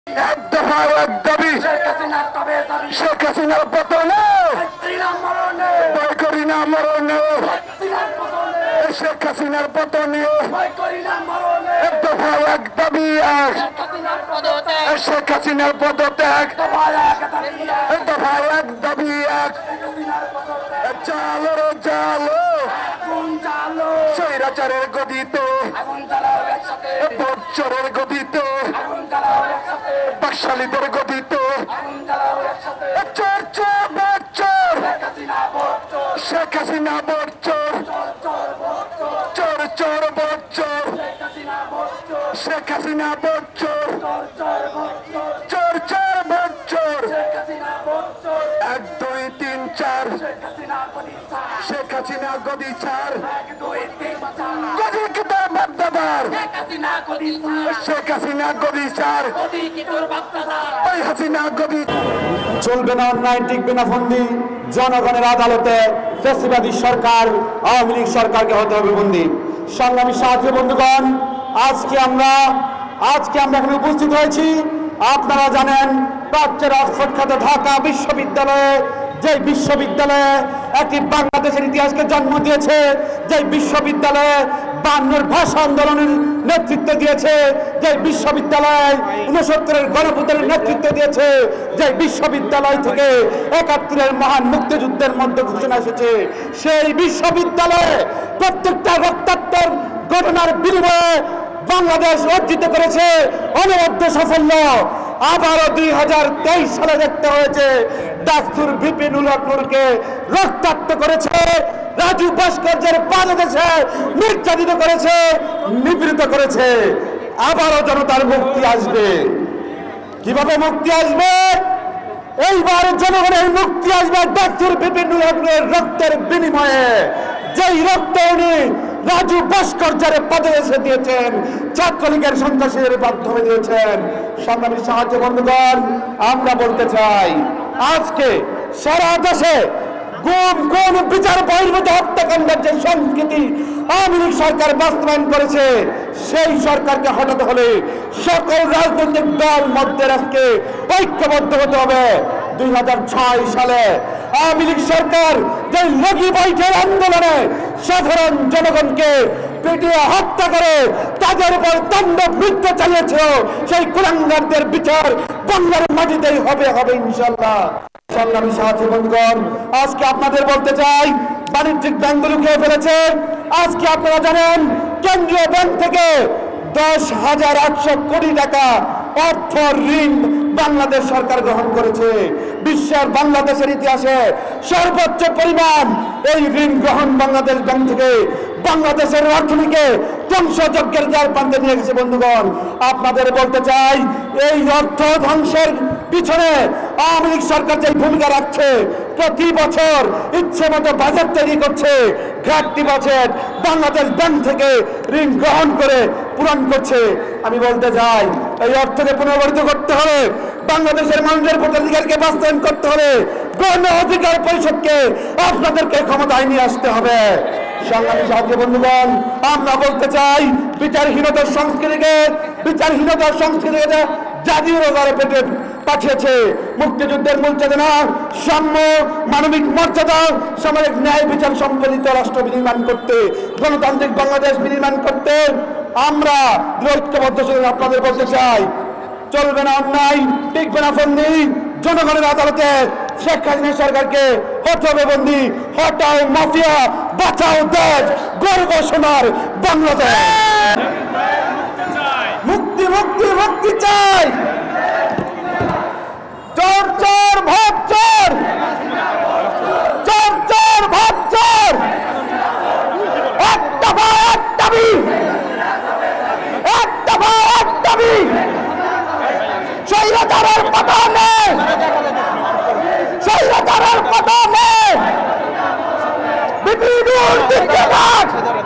এক দফা এক দাবি শেখ হাসিনার পতনে ভয় করি না মরণে শেখ হাসিনার পতনে এক দফা এক দাবি এক শেখ হাসিনার পদত্যাগ এক দফা এক দাবি এক চালো রে চালো স্বৈরাচারের গদিতে বচ্চরের গদিতে বাকশালীদের গদিতে চোর চোর বচ্চর শেখ হাসিনা বচ্চর চোর চোর বচ্চর শেখ হাসিনা বচ্চর চোর চোর বচ্চর 1 2 3 4 শেখ হাসিনা গদি ছাড় গদি কিতার বাগদাদার শেখ হাসিনা গদি ছাড় ওই হাসিনা গদি চলবে না, অন্যায় টিকবে না ফন্দি। জনগণের আদালতে ফ্যাসিবাদী সরকার, আওয়ামী লীগ সরকারকে হতে হবে বন্দী। সংগ্রামী সাথী বন্ধুগণ, আজকে আমরা এখানে উপস্থিত হয়েছি। আপনারা জানেন প্রাচ্যের অক্সফোর্ড খ্যাত ঢাকা বিশ্ববিদ্যালয়ে, যে বিশ্ববিদ্যালয়ে একটি বাংলাদেশের ইতিহাসকে জন্ম দিয়েছে, যে বিশ্ববিদ্যালয়ে 52 ভাষা আন্দোলনের নেতৃত্ব দিয়েছে, যে বিশ্ববিদ্যালয় 69-এর গণভোটের নেতৃত্ব দিয়েছে, যে বিশ্ববিদ্যালয় থেকে 71-এর মহান মুক্তিযুদ্ধের মধ্যে ঘোষণা এসেছে, সেই বিশ্ববিদ্যালয়ে প্রত্যেকটা রক্তাক্তের ঘটনার বিনিময়ে বাংলাদেশ অর্জিত করেছে অনবদ্য সাফল্য। আবারও 2023 সালে দেখতে হয়েছে ডাক্তার বিপিনুল হককে রক্তাক্ত করেছে, রাজু ভাস্কর্যের বাংলাদেশে নির্যাতিত করেছে, নিপীড়িত করেছে। আবারও জনতার মুক্তি আসবে। কিভাবে মুক্তি আসবে? এইবার জনগণের মুক্তি আসবে ডাক্তার বিপিনুল হকের রক্তের বিনিময়ে। যেই রক্ত উনি রাজু ভাস্কর্যের পদে এসে দিয়েছেন, ছাত্রলীগের সন্ত্রাসীদের মাধ্যমে দিয়েছেন। সংগ্রামী সাহায্য বন্ধুগণ, আমরা বলতে চাই আজকে সারা দেশে কোন বিচার বহির্ভূত হত্যাকাণ্ডের যে সংস্কৃতি আওয়ামী লীগ সরকার বাস্তবায়ন করেছে, সেই সরকারকে হটাতে হলে সকল রাজনৈতিক দল মধ্যে আজকে ঐক্যবদ্ধ হতে হবে। 2006 সালে আওয়ামী লীগ সরকার যে লগি বৈঠের আন্দোলনে সাধারণ জনগণকে পিটিয়ে হত্যা করে তাদের উপর তাণ্ডব নৃত্য চালিয়েছিল, সেই কুলাঙ্গারদের বিচার বাংলার মাটিতেই হবে ইনশাআল্লাহ। সংগ্রামী সাথী বন্ধুগণ, আজকে আপনাদের বলতে চাই বাণিজ্যিক ব্যাংকগুলো কে ফেলেছে। আজকে আপনারা জানেন কেন্দ্রীয় ব্যাংক থেকে 10,800 কোটি টাকা অর্থ ঋণ বাংলাদেশ সরকার গ্রহণ করেছে। বিশ্বের বাংলাদেশের ইতিহাসে সর্বোচ্চ পরিমাণ এই ঋণ গ্রহণ বাংলাদেশ ব্যাংক থেকে বাংলাদেশের অর্থনীতিকে ধ্বংসযজ্ঞের দ্বার প্রান্তে নিয়ে গেছে। বন্ধুগণ, আপনাদের বলতে চাই এই অর্থ ধ্বংসের পিছনে আওয়ামী লীগ সরকার যে ভূমিকা রাখছে, প্রতি বছর ইচ্ছে মতো বাজেট তৈরি করছে, ঘাটতি বাজেট বাংলাদেশ ব্যাংক থেকে ঋণ গ্রহণ করে পূরণ করছে। আমি বলতে চাই এই অর্থকে পুনর্গঠিত করতে হবে, বাংলাদেশের মানুষের ভোটাধিকারকে বাস্তবায়ন করতে হবে, গণ অধিকার পরিষদকে আপনাদেরকে ক্ষমতায় নিয়ে আসতে হবে। সংগ্রামী সাথী বন্ধুগণ, আমরা বলতে চাই বিচারহীনতার সংস্কৃতিকে জাতীয় রোগারে পেটে পাঠিয়েছে। মুক্তিযুদ্ধের মূল চেতনা, সাম্য, মানবিক মর্যাদা, সামাজিক ন্যায় বিচার সম্পর্কিত রাষ্ট্র বিনির্মাণ করতে, গণতান্ত্রিক বাংলাদেশ বিনির্মাণ করতে আমরা ঐক্যবদ্ধ ছিলেন। আপনাদের বলতে চাই চলবে না অন্যায়, টিকবে না ফন্দি। জনগণের আদালতে শেখ হাসিনা সরকারকে হতে হবে বন্দী। হটাও মাফিয়া, বাঁচাও দেশ, গর্ব সোনার বাংলাদেশ। মুক্তি মুক্তি মুক্তি চাই। চোর চোর ভাব চোর, চোর চোর ভাব চোর, এক দফা এক দাবি, এক দফা এক দাবি। স্বৈরাচারের পতনে, স্বৈরাচারের পতনে বিপিনুল জিন্দাবাদ,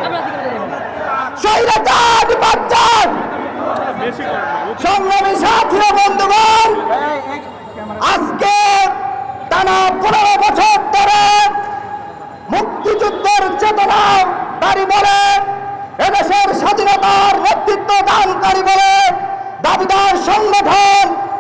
স্বৈরাচার বাঁচান। সংগ্রামী সাথী বন্ধুগণ, আজকে টানা 15 বছর ধরে মুক্তিযুদ্ধের চেতনা তারি বলে, এদেশের স্বাধীনতার নেতৃত্ব দানকারী বলে দাবিদার সংগঠন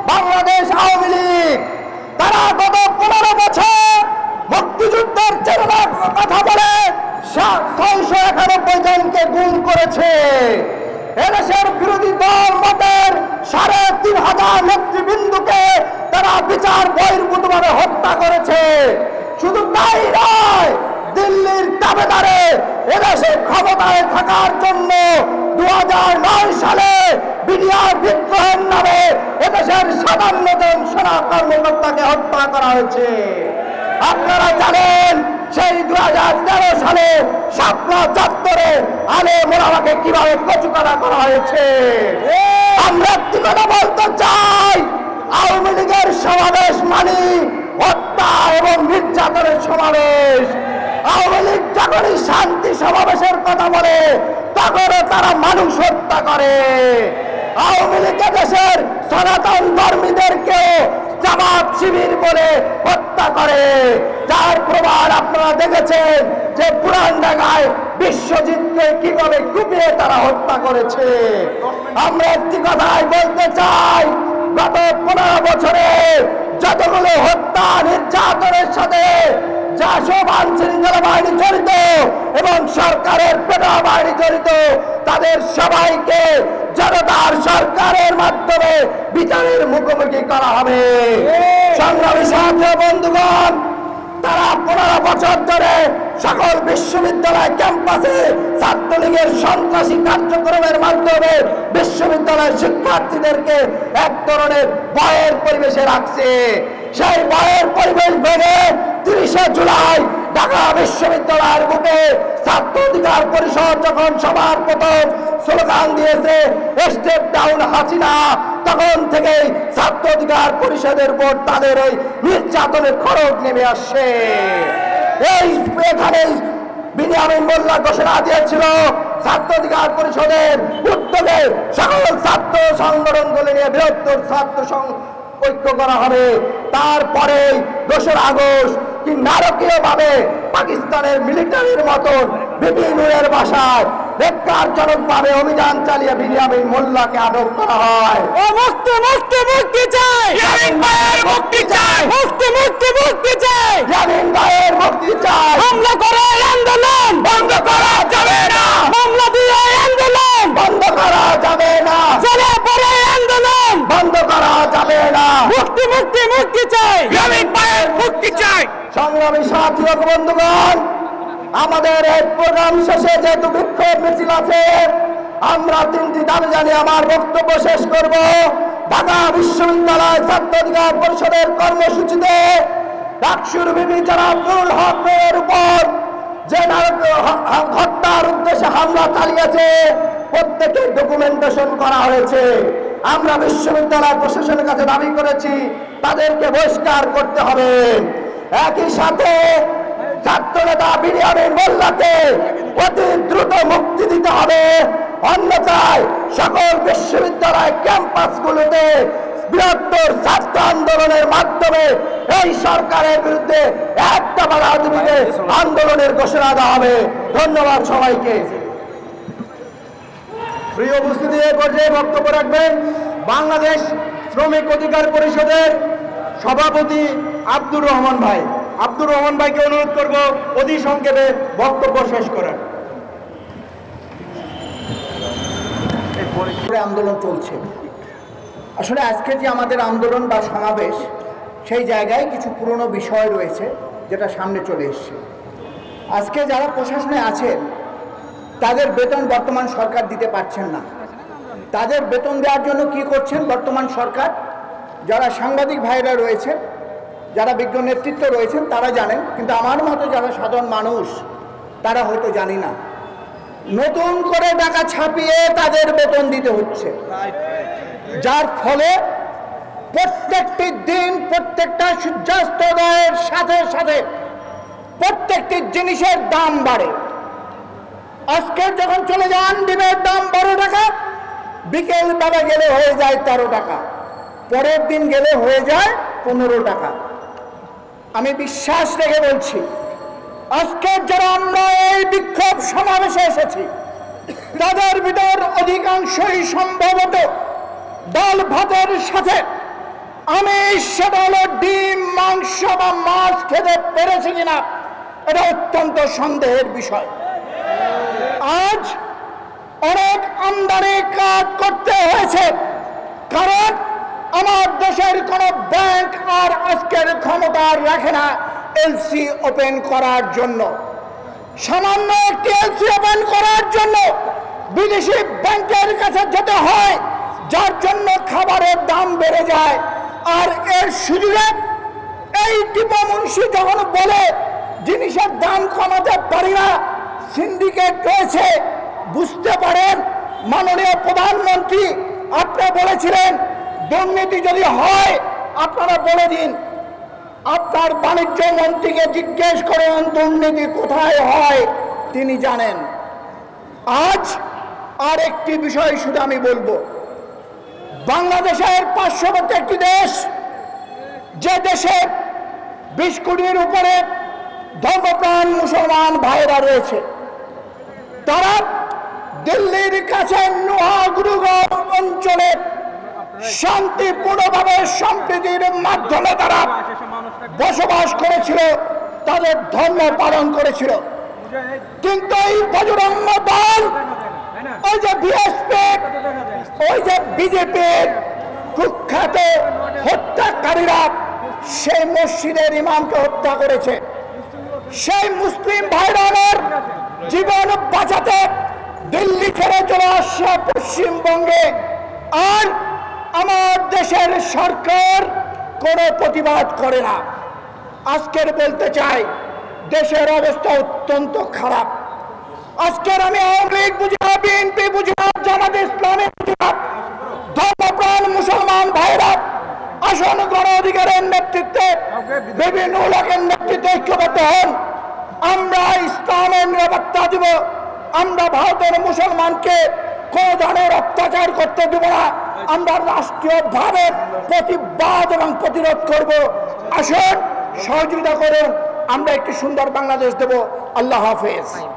3000 নেতৃবৃন্দকে তারা বিচার বহির্ভূতভাবে হত্যা করেছে। শুধু তাই নয়, দিল্লির দাবেদারে এদেশে ক্ষমতায় থাকার জন্য 2009 সালে বিডিআর বিদ্রোহের নামে এদেশের 57 জন সেনা কর্মকর্তাকে হত্যা করা হয়েছে। আপনারা জানেন সেই 2013 সালে শাপলা চত্বরে আলেম ওলামাকে কিভাবে কচুকাটা করা হয়েছে। আমরা একটি কথা বলতে চাই, আওয়ামী লীগের সমাবেশ মানে হত্যা এবং নির্যাতনের সমাবেশ। আওয়ামী লীগ যখনই শান্তি সমাবেশের কথা বলে তখনও তারা মানুষ হত্যা করে। আওয়ামী লীগ দেশের সনাতন ধর্মীদেরকেও জামাত শিবির বলে হত্যা করে, যার প্রমাণ আপনারা দেখেছেন যে পুরানঢাকায় বিশ্বজিৎকে কিভাবে কুপিয়ে তারা হত্যা করেছে। আমরা একটি কথাই বলতে চাই, গত 15 বছরে যতগুলো হত্যা নির্যাতনের সাথে যেসব আইনশৃঙ্খলা বাহিনী জড়িত এবং সরকারের পেটোয়া বাহিনী জড়িত, তাদের সবাইকে জনতার সরকারের মাধ্যমে বিচারের মুখোমুখি করা হবে। সংগ্রামী সাথী বন্ধুগণ, তারা 15 বছর ধরে সকল বিশ্ববিদ্যালয় ক্যাম্পাসে ছাত্রলীগের সন্ত্রাসী কার্যক্রমের মাধ্যমে বিশ্ববিদ্যালয়ের শিক্ষার্থীদেরকে এক ধরনের ভয়ের পরিবেশে রাখছে। সেই ভয়ের পরিবেশ ভেঙে 30শে জুলাই ঢাকা বিশ্ববিদ্যালয়ের বুকে ছাত্র অধিকার পরিষদ যখন সবার প্রথম স্লোগান দিয়েছে স্টেপ ডাউন হাসিনা, তখন থেকেই ছাত্র অধিকার পরিষদের উপর তাদের এই নির্যাতনের খড়গ নেমে আসছে। এখানে বিনিয়ামিন মোল্লা ঘোষণা দিয়েছিল ছাত্র অধিকার পরিষদের উদ্যোগে সকল ছাত্র সংগঠনগুলি নিয়ে বৃহত্তর ছাত্র ঐক্য করা হবে। তারপরে 2 আগস্ট কি নারকীয় ভাবে পাকিস্তানের মিলিটারির মতন বিপিনুরের বাসায় বেকারজনক ভাবে অভিযান চালিয়ে বিনিয়ামিন মোল্লাকে আটক করা হয়। মুক্তি মুক্তি মুক্তি চাই, ইয়ামিন ভাইয়ের মুক্তি চাই, মুক্তি মুক্তি মুক্তি চাই, ইয়ামিন ভাইয়ের মুক্তি চাই। হামলা করে আন্দোলন বন্ধ করা যাবে না, মামলা দিয়ে আন্দোলন বন্ধ করা যাবে না, চলে পড়ে আন্দোলন বন্ধ করা যাবে না। মুক্তি মুক্তি মুক্তি চাই, ইয়ামিন ভাইয়ের মুক্তি চাই। সংগ্রামী সাথী ও বন্ধুগণ, আমাদের এই প্রোগ্রাম শেষে যেহেতু বিক্ষোভ মিছিল আছে, আমরা 3টি দাবি জানিয়ে আমার বক্তব্য শেষ করব। ঢাকা বিশ্ববিদ্যালয় ছাত্র অধিকার পরিষদের কর্মসূচিতে ডাকসুর বিবি জনাব নুরুল হকের উপর যে হত্যার উদ্দেশ্যে হামলা চালিয়েছে প্রত্যেকে ডকুমেন্টেশন করা হয়েছে। আমরা বিশ্ববিদ্যালয় প্রশাসনের কাছে দাবি করেছি তাদেরকে বহিষ্কার করতে হবে। একই সাথে ছাত্রনেতা বিনিয়ামিন মোল্লাকে অতি দ্রুত মুক্তি দিতে হবে, অন্যথায় সকল বিশ্ববিদ্যালয় ক্যাম্পাসগুলোতে বৃহত্তর ছাত্র আন্দোলনের মাধ্যমে এই সরকারের বিরুদ্ধে একটা রাজনীতিতে আন্দোলনের ঘোষণা দেওয়া হবে। ধন্যবাদ সবাইকে। প্রিয় উপস্থিতি, এই পর্যায়ে বক্তব্য রাখবেন বাংলাদেশ শ্রমিক অধিকার পরিষদের সভাপতি আব্দুর রহমান ভাই। আব্দুর রহমান ভাইকে অনুরোধ করব অতি সংক্ষেপে বক্তব্য শেষ করার। আন্দোলন চলছে, আসলে আজকে যে আমাদের আন্দোলন বা সমাবেশ, সেই জায়গায় কিছু পুরনো বিষয় রয়েছে যেটা সামনে চলে এসছে। আজকে যারা প্রশাসনে আছেন তাদের বেতন বর্তমান সরকার দিতে পারছেন না। তাদের বেতন দেওয়ার জন্য কি করছেন বর্তমান সরকার? যারা সাংবাদিক ভাইরা রয়েছেন, যারা বিজ্ঞ নেতৃত্ব রয়েছেন তারা জানেন, কিন্তু আমার মতো যারা সাধারণ মানুষ তারা হয়তো জানি না। নতুন করে টাকা ছাপিয়ে তাদের বেতন দিতে হচ্ছে, যার ফলে প্রত্যেকটি দিন প্রত্যেকটা সূর্যাস্তোদয়ের সাথে সাথে প্রত্যেকটি জিনিসের দাম বাড়ে। আজকের যখন চলে যান ডিমের দাম 12 টাকা, বিকেল বেলা গেলে হয়ে যায় 13 টাকা, পরের দিন গেলে হয়ে যায় 15 টাকা। আমি বিশ্বাস রেখে বলছি, আজকের যারা আমরা এই বিক্ষোভ সমাবেশে এসেছি তাদের ভিতর অধিকাংশই সম্ভবত ডাল ভাতের সাথে আমিষ, সেটা হলো ডিম, মাংস বা মাছ খেতে পেরেছে কিনা এটা অত্যন্ত সন্দেহের বিষয়। আজ অনেক আমদানি কাজ করতে হয়েছে, কারণ দেশের কোন ব্যাংক আর আজকের ক্ষমতা রাখে না এলসি ওপেন করার জন্য। সামান্য একটি এলসি ওপেন করার জন্য বিদেশি ব্যাংকের কাছে যেতে হয়, যার জন্য খাবারের দাম বেড়ে যায়। আর এর সুযোগে এই টিপু মুন্সি যখন বলে জিনিসের দাম কমাতে পারি না, সিন্ডিকেট রয়েছে, বুঝতে পারেন মাননীয় প্রধানমন্ত্রী আপনি বলেছিলেন দুর্নীতি যদি হয় আপনারা বলে দিন। আপনার বাণিজ্য মন্ত্রীকে জিজ্ঞেস করেন দুর্নীতি কোথায় হয়, তিনি জানেন। আজ আর একটি বিষয় শুধু আমি বলবো, বাংলাদেশের পার্শ্ববর্তী একটি দেশ, যে দেশে 20 কোটির উপরে ধর্মপ্রাণ মুসলমান ভাইরা রয়েছে, তারা দিল্লির কাছে নুহাগুরুগঞ্জ অঞ্চলে শান্তিপূর্ণভাবে সম্প্রীতির মাধ্যমে তারা বসবাস করেছিল, তাদের ধর্ম পালন করেছিল। কিন্তু এই বজরঙ্গ দল, ওই যে বিএসপি, ওই যে বিজেপির কুখ্যাত হত্যাকারীরা সেই মসজিদের ইমামকে হত্যা করেছে। সেই মুসলিম ভাইরা আমার জীবন বাঁচাতে দিল্লি ছেড়ে চলে আসছে পশ্চিমবঙ্গে, আর আমার দেশের সরকার কোনো প্রতিবাদ করে না। আজকের বলতে চাই দেশের অবস্থা অত্যন্ত খারাপ। আজকের আমি আওয়ামী লীগ বুঝি না, বিএনপি বুঝি না, জামাতে ইসলামী বুঝি না, ধর্মপ্রাণ মুসলমান ভাইরা আসন গণ অধিকারের নেতৃত্বে বিভিন্ন লোকের নেতৃত্বে ঐক্যবদ্ধ হন। আমরা ইসলামের নিরাপত্তা দিব, আমরা ভারতের মুসলমানকে কোন ধরনের অত্যাচার করতে দেব না, আমরা রাষ্ট্রীয়ভাবে প্রতিবাদ এবং প্রতিরোধ করব। আসুন সহযোগিতা করুন, আমরা একটি সুন্দর বাংলাদেশ দেব। আল্লাহ হাফেজ।